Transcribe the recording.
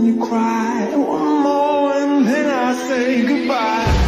you cry. One more and then I say goodbye.